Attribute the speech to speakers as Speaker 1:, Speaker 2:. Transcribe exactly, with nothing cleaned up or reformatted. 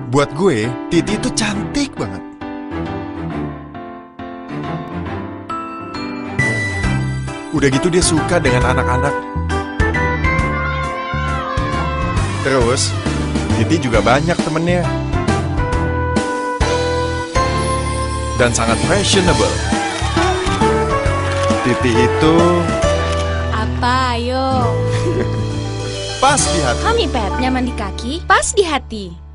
Speaker 1: Buat gue, Titi itu cantik banget. Udah gitu dia suka dengan anak-anak. Terus, Titi juga banyak temennya. Dan sangat fashionable. Titi itu
Speaker 2: Apa, ayo?
Speaker 1: pas di hati.
Speaker 2: Kami Pet, nyaman di kaki, pas di hati.